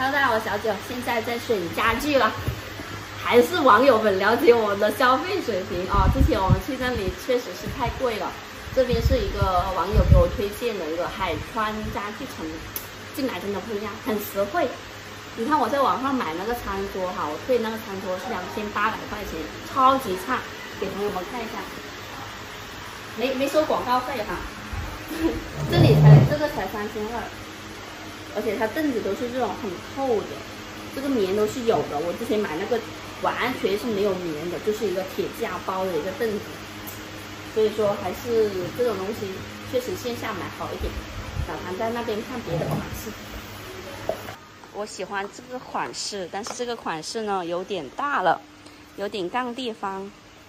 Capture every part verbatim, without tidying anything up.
Hello， 大家好，我小九，现在在选家具了。还是网友们了解我的消费水平啊、哦！之前我们去那里确实是太贵了。这边是一个网友给我推荐的一个海川家具城，进来真的不一样，很实惠。你看我在网上买那个餐桌哈，我退那个餐桌是两千八百块钱，超级差，给朋友们看一下，没没收广告费哈。这里才这个才三千二，而且它凳子都是这种很厚的，这个棉都是有的。我之前买那个完全是没有棉的，就是一个铁架包的一个凳子。所以说还是这种东西确实线下买好一点。老谭在那边看别的款式。我喜欢这个款式，但是这个款式呢有点大了，有点杠地方。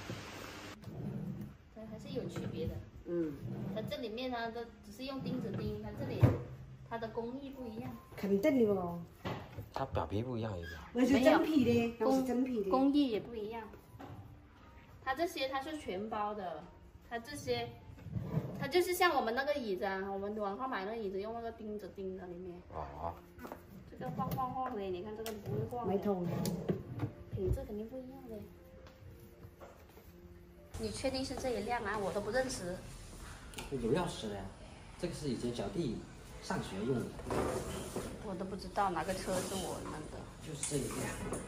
它还是有区别的。嗯，它这里面呢，都只是用钉子钉，它这里它的工艺不一样。 肯定的哦。 它表皮不一样一点。 那是真皮的，那是真皮的。 工艺也不一样。它这些它是全包的，它这些。它就是像我们那个椅子啊，我们网上买那个椅子用那个钉子钉在里面。哦。这个晃晃晃的，你看这个不会晃。没痛。品质肯定不一样的。你确定是这一辆啊？我都不认识。 有钥匙的呀，这个是以前小弟上学用的。 我都不知道哪个车是我们的。 就是这一辆。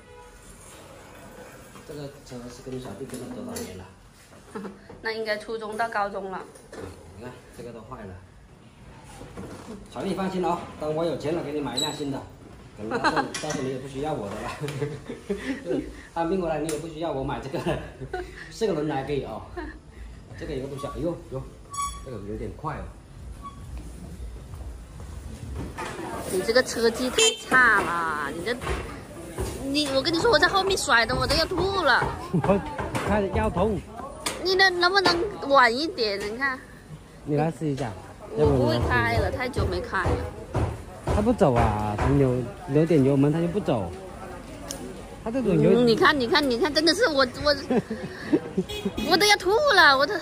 这个车是跟小弟跟了多少年了？ 那应该初中到高中了。 你看这个都坏了。小弟放心哦，等我有钱了给你买一辆新的。到时候到时候你也不需要我的了。当兵过来你也不需要我买这个了，四个轮胎可以哦。这个一个不小，哎呦呦，这个有点快哦。 你这个车技太差了，你这，你我跟你说我在后面甩的我都要吐了。 我开始腰痛。 你能能不能晚一点？你看， 你来试一下。 我不会开了，太久没开了。 他不走啊，他扭扭点油门他就不走。他这种油、 嗯，你看，你看，你看，真的是我我我都要吐了，我都。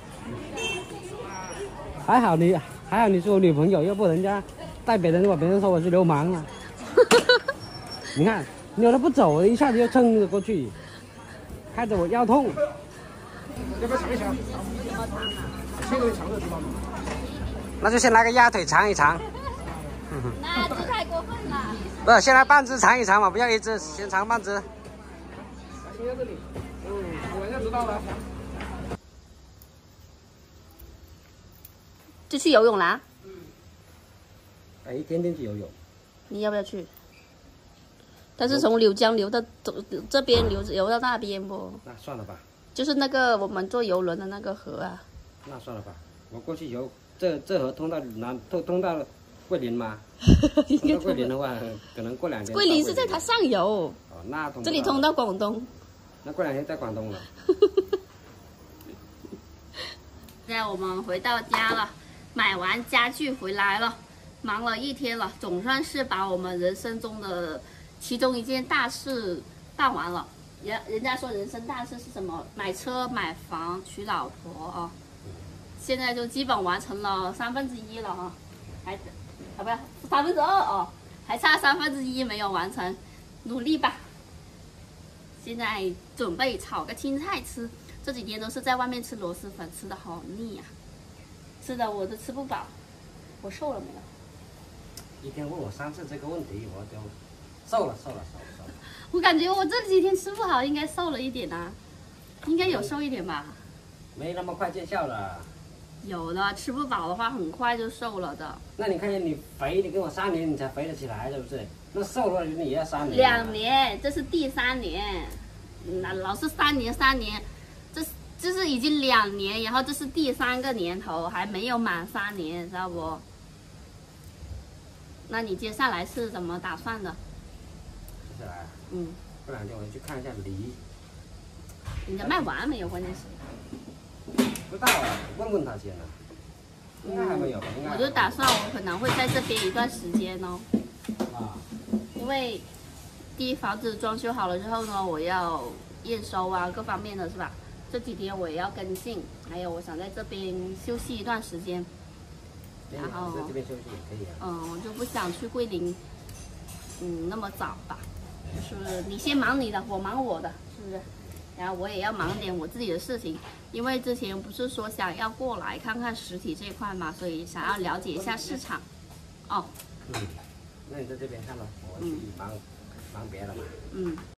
还好你还好你是我女朋友，要不人家带别人的话，别人说我是流氓了。你看扭了不走，一下子就蹭着过去，开着我腰痛。要不要尝一尝？这个尝的知道吗？那就先来个鸭腿尝一尝。 那这太过分了。 不是，先来半只尝一尝嘛，不要一只，先尝半只。先在这里，嗯，我就知道了。 就去游泳啦？ 嗯。哎，天天去游泳。 你要不要去？但是从柳江流到走这边流游到那边不？ 那算了吧。就是那个我们坐游轮的那个河啊。 那算了吧，我过去游，这这河通到南，通通到桂林吗？通到桂林的话，可能过两天。 桂林是在它上游。 哦，那通。这里通到广东。 那过两天在广东了。 现在我们回到家了，买完家具回来了，忙了一天了，总算是把我们人生中的其中一件大事办完了。人人家说人生大事是什么？买车、买房、娶老婆啊！现在就基本完成了三分之一了哈，还啊不是三分之二哦，还差三分之一没有完成，努力吧！现在准备炒个青菜吃，这几天都是在外面吃螺蛳粉，吃的好腻呀、啊，吃的我都吃不饱。我瘦了没有？ 一天问我三次这个问题，我就瘦了，瘦了，瘦了，瘦了。 我感觉我这几天吃不好，应该瘦了一点啊，应该有瘦一点吧？ 没那么快见效了。 有的，吃不饱的话很快就瘦了的。 那你看见你肥，你跟我三年你才肥得起来，是不是？那瘦了你也要三年。 两年，这是第三年，那老是三年三年，这这是已经两年，然后这是第三个年头，还没有满三年，知道不？那你接下来是怎么打算的？ 接下来， 嗯， 过两天我去看一下梨。 人家卖完没有？关键是。 不知道啊，问问他先了。应该还没有吧？应该。我就打算我可能会在这边一段时间哦。啊。因为第一房子装修好了之后呢，我要验收啊，各方面的是吧？这几天我也要跟进，还有我想在这边休息一段时间。然后在这边休息也可以啊。 嗯，我就不想去桂林。 嗯那么早吧，就是你先忙你的，我忙我的，是不是？然后我也要忙点我自己的事情，因为之前不是说想要过来看看实体这一块嘛，所以想要了解一下市场。哦， 嗯，那你在这边看吧，我去忙、嗯、忙别的吧。 嗯。